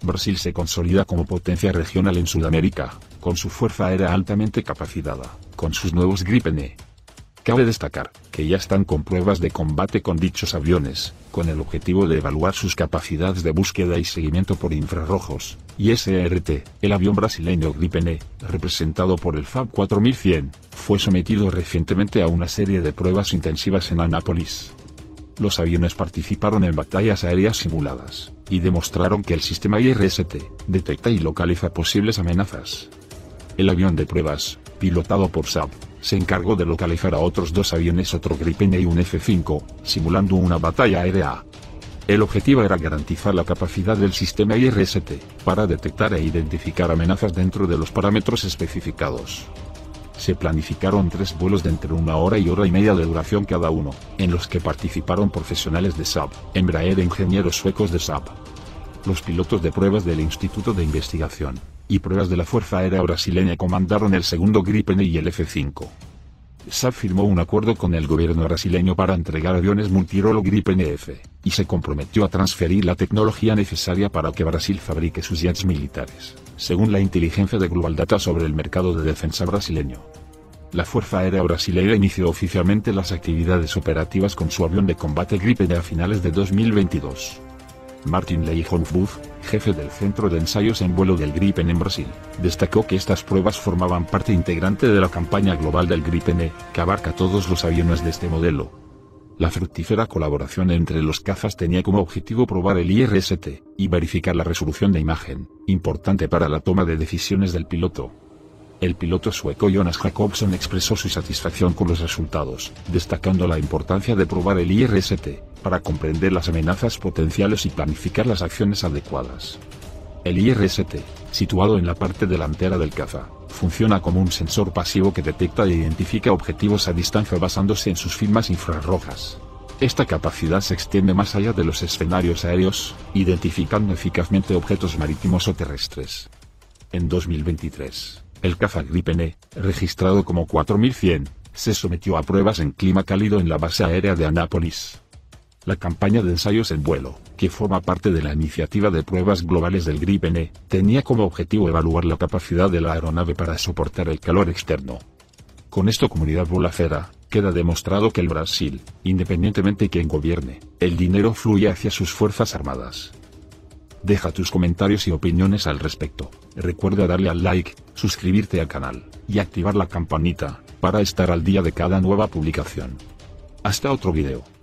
Brasil se consolida como potencia regional en Sudamérica, con su fuerza aérea altamente capacitada, con sus nuevos Gripen-E. Cabe destacar, que ya están con pruebas de combate con dichos aviones, con el objetivo de evaluar sus capacidades de búsqueda y seguimiento por infrarrojos, y SRT, el avión brasileño Gripen-E, representado por el FAB 4100, fue sometido recientemente a una serie de pruebas intensivas en Anápolis. Los aviones participaron en batallas aéreas simuladas, y demostraron que el sistema IRST detecta y localiza posibles amenazas. El avión de pruebas, pilotado por Saab, se encargó de localizar a otros dos aviones, otro Gripen-E y un F-5, simulando una batalla aérea. El objetivo era garantizar la capacidad del sistema IRST para detectar e identificar amenazas dentro de los parámetros especificados. Se planificaron 3 vuelos de entre 1 hora y hora y media de duración cada uno, en los que participaron profesionales de Saab, Embraer e ingenieros suecos de Saab. Los pilotos de pruebas del Instituto de Investigación y Pruebas de la Fuerza Aérea Brasileña comandaron el segundo Gripen-E y el F-5. Saab firmó un acuerdo con el gobierno brasileño para entregar aviones multirolo Gripen-E-F, y se comprometió a transferir la tecnología necesaria para que Brasil fabrique sus jets militares, según la inteligencia de Global Data sobre el mercado de defensa brasileño. La Fuerza Aérea Brasileña inició oficialmente las actividades operativas con su avión de combate Gripen-E a finales de 2022. Martin Leijonhufvud, jefe del Centro de Ensayos en Vuelo del Gripen en Brasil, destacó que estas pruebas formaban parte integrante de la campaña global del Gripen-E, que abarca todos los aviones de este modelo. La fructífera colaboración entre los cazas tenía como objetivo probar el IRST, y verificar la resolución de imagen, importante para la toma de decisiones del piloto. El piloto sueco Jonas Jacobsson expresó su satisfacción con los resultados, destacando la importancia de probar el IRST, para comprender las amenazas potenciales y planificar las acciones adecuadas. El IRST, situado en la parte delantera del caza, funciona como un sensor pasivo que detecta e identifica objetivos a distancia basándose en sus firmas infrarrojas. Esta capacidad se extiende más allá de los escenarios aéreos, identificando eficazmente objetos marítimos o terrestres. En 2023, el caza Gripen-E, registrado como 4100, se sometió a pruebas en clima cálido en la base aérea de Anápolis. La campaña de ensayos en vuelo, que forma parte de la iniciativa de pruebas globales del Gripen-E, tenía como objetivo evaluar la capacidad de la aeronave para soportar el calor externo. Con esto, comunidad bolafera, queda demostrado que el Brasil, independientemente de quién gobierne, el dinero fluye hacia sus fuerzas armadas. Deja tus comentarios y opiniones al respecto. Recuerda darle al like, suscribirte al canal, y activar la campanita, para estar al día de cada nueva publicación. Hasta otro video.